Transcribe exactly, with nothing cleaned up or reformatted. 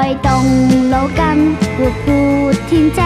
在動腦筋，活潑天真。